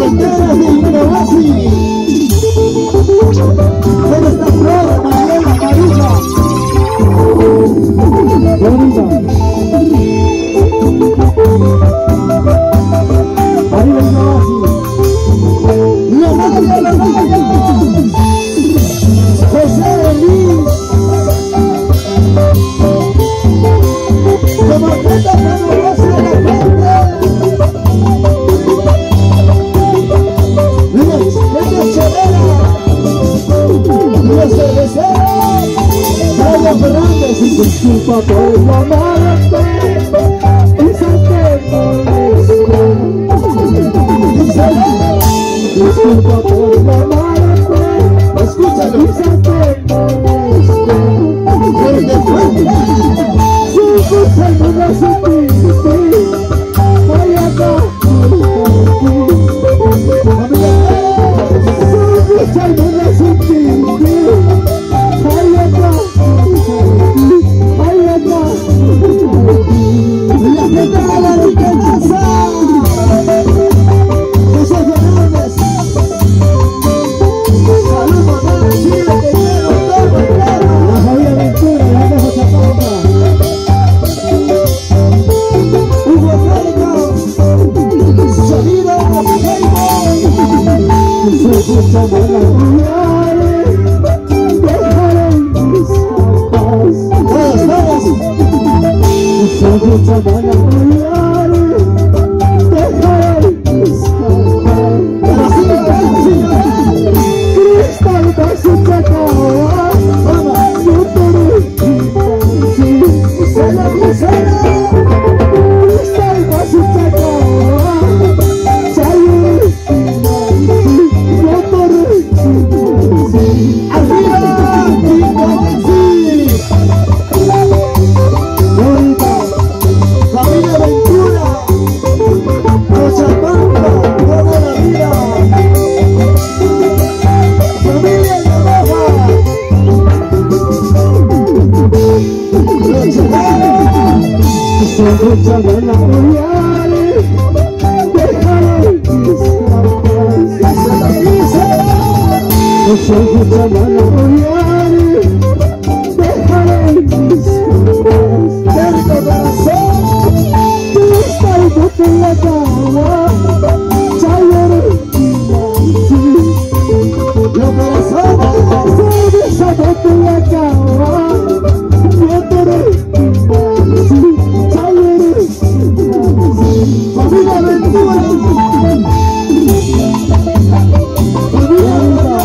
Billetera de Innovasi. ¿Dónde está Flor, Mariela, Marisa? Bonita. Arriba Innovasi. La Naya. José Elis. Como atleta para negocio de la gente. Los cerveceros, María Fernández. Disculpa por llamarte, quizás te moleste. Disculpa por llamarte, escúchalo, quizás te moleste. Fuerte, fuerte. Si escuchas no la sentiste, voy acá por ti. Escucha no la sentiste, voy acá la gente de la riqueza. José Fernández. Saludos a Chile, te quiero todo entero. La familia Ventura, la de José Pampa. Hugo Férica. Sonido Playboy. Se escucha buena mujer, dejaré mis zapatos. Todos. Se escucha buena mujer, dejaré mis zapatos. Cristal de su chacoa, yo te doy se la pusera. Cristal de su chacoa, familia Ventura, Cochabamba, toda la vida. Familia Navaja, los chilenos. Se escucha buena mujer, déjale mis zapatos. Se la dice. Se escucha buena mujer, déjale mis zapatos. Del corazón, tú estás en la cama, ya lloré y los corazones, tú estás en la cama, yo lloré y ya lloré. Familia Ventura, familia Ventura.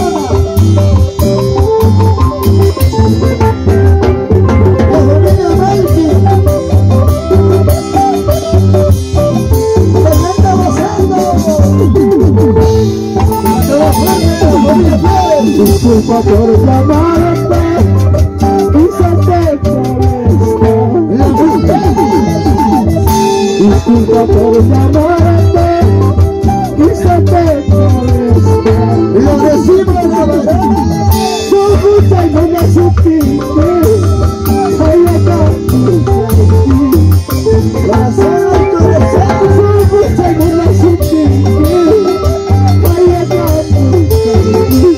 Disculpa por llamarte, quizás te moleste. Disculpa por llamarte, quizás te moleste. Lo decimos la verdad, tú escuchas y no me supiste. Voy acá por ti, para hacer tu deseo. Tú escuchas y no me supiste. Voy acá por ti.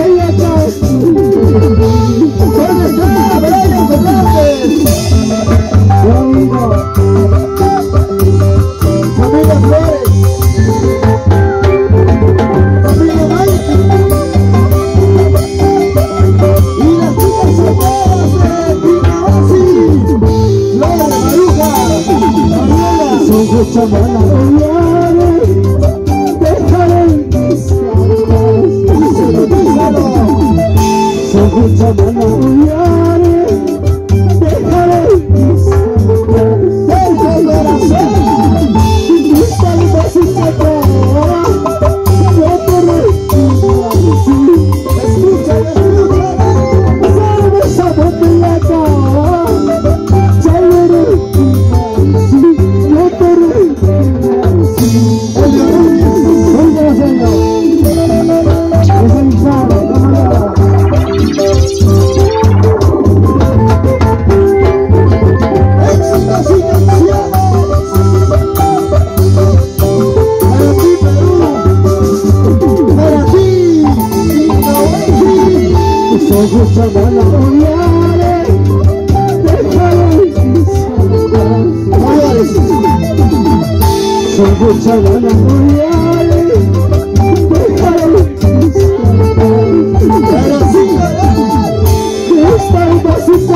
¿Dónde está Brian Fernández? Familia Flor. Sokuchamana uyare, déjalo Sokuchamana uyare, déjalo esta basita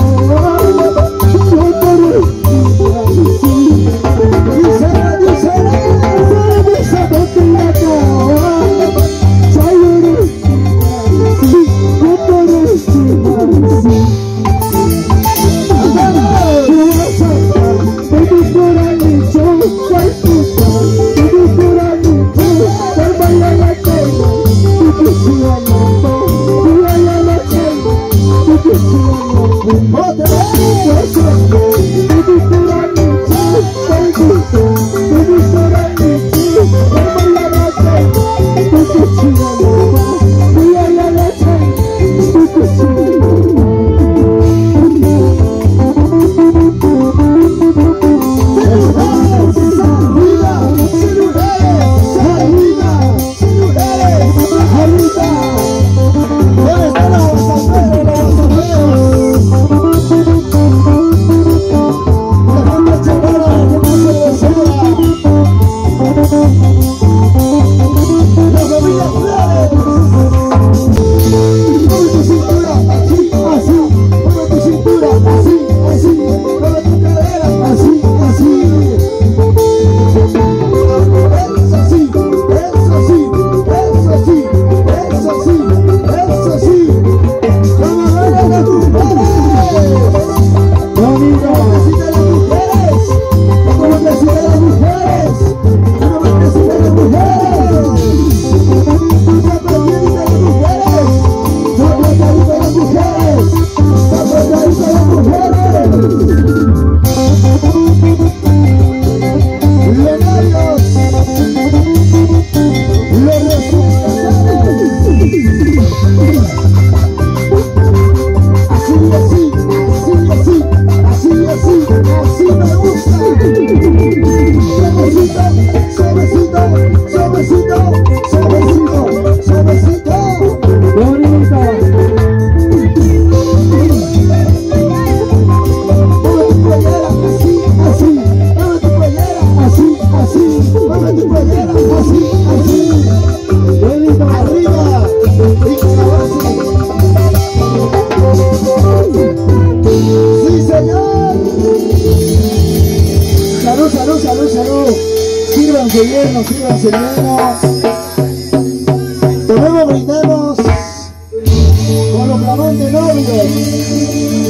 Sírvanse lleno, sírvanse lleno. Tomemos, brindemos con los flamantes novios.